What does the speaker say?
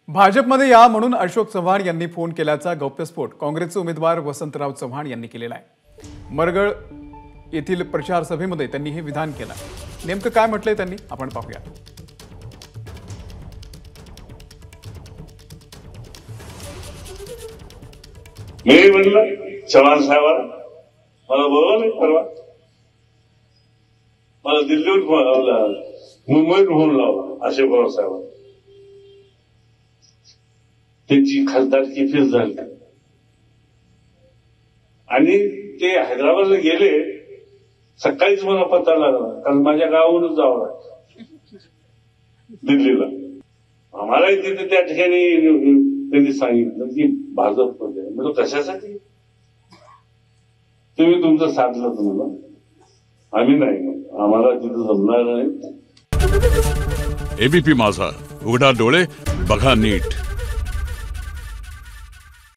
भाजपमध्ये या म्हणून अशोक चव्हाण यांनी फोन केल्याचा गौप्यस्फोट काँग्रेसचे उमेदवार वसंतराव चव्हाण यांनी केलेला आहे। मरगळ येथील प्रचार सभेमध्ये त्यांनी हे विधान केलं। नेमकं काय म्हटलंय त्यांनी आपण पाहूया। मी म्हणलं चव्हाण साहेबांना मला बोलवलं परवा, मला दिल्लीहून फोन लावला, मुंबईत फोन लावला अशोक पवार साहेबांना। त्यांची खासदारकी फिक्स झाली आणि ते हैदराबादला गेले। सकाळीच मला पत्ता लागला, कारण माझ्या गावावरूनच जावं लागतं दिल्लीला। आम्हालाही तिथे त्या ठिकाणी त्यांनी सांगितलं की भाजप मध्ये। म्हणजे कशासाठी तुम्ही तुमचं साधलं, तुम्हाला आम्ही नाही, आम्हाला तिथं जमणार नाही। एबीपी माझा, उघडा डोळे बघा नीट।